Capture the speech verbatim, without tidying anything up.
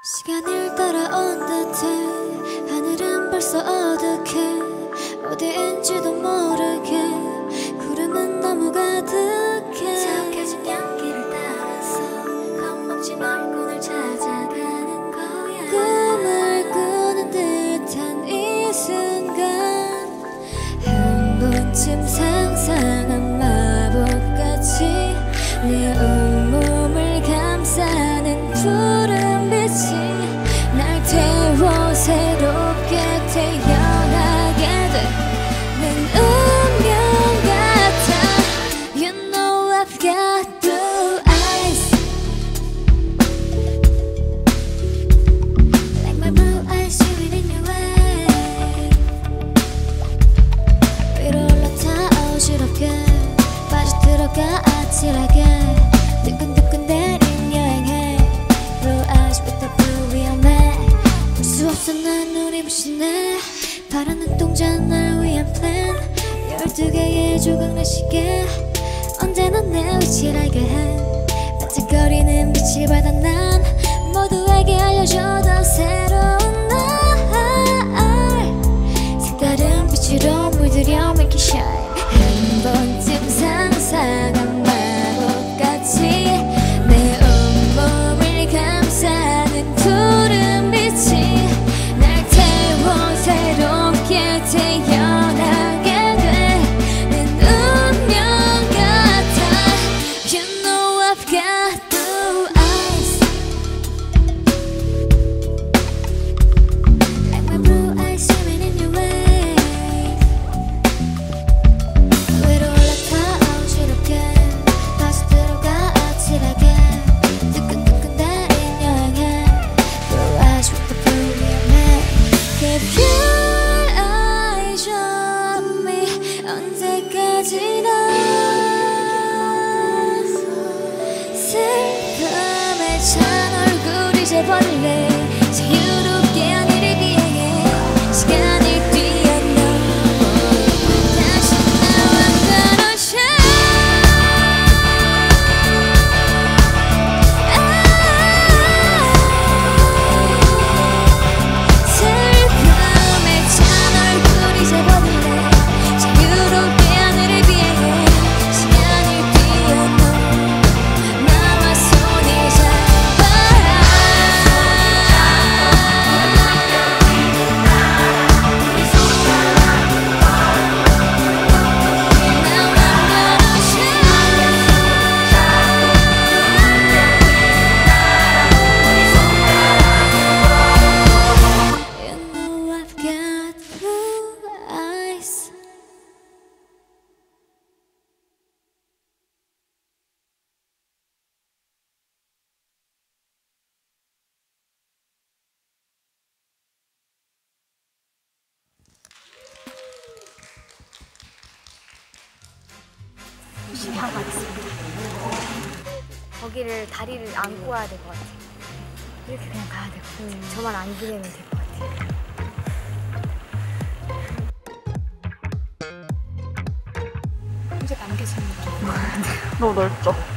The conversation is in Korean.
시간을 따라온 듯해. 하늘은 벌써 어둑해. 어디인지도 모르게 구름은 너무 가득해. 자욱해진 연기를 따라서 겁먹지 말고 널 찾아가는 거야. 꿈을 꾸는 듯한 이 순간 한 번쯤 상상한 마법같이 내 온몸을 감싸는 푸른 빛이 날 태워 새롭게 태어나게 되는 운명 같아. You know I've got blue eyes, like my blue eyes shimmering in your way. 위로 올라타 어지럽게 빠져들어가 아찔하게 뜨끈뜨끈대는 여행해. Blue eyes with the blue 위험해. 볼 수 없어 난 눈이 부시네. 파란 눈동자 날 위한 플랜. 열두 개의 조각날 시계 언제나 내 위치를 알게 해. 반짝거리는 빛을 받아 난 모두에게 알려줘도 새로운 날 색다른 빛으로 물들여 make it shine. 한 번쯤 상상한 마법같이 내 온몸을 감싸는 푸른 빛이 날 태워 새롭게 태어나게 되는 운명 같아. You know I've got blue eyes, like my blue eyes swimming in your way. 위로 올라타 어지럽게 빠져들어가 아찔하게 뜨끈뜨끈대는 여행해. Blue eyes with the blue 위험해. Keep your eyes on me. 언제까지나 슬픔에 찬 얼굴 잊어버릴래. 자유롭게 하늘을 비행해. 시간을 뛰어넘어 다시 나와 가로 슬픔에 찬 얼굴 잊어버릴래. 자유롭게 하늘을 비행해. 시간을 뛰어넘어 나와 손을 잡아. You know I've got blue eyes. 열심히 하고 가겠습니다. 거기를 다리를 안고 와야 될 것 같아. 이렇게 그냥 가야 될 것 같아. 저만 안 기대면 될 것 같아. 이제 남겨집니다. 너무 넓죠?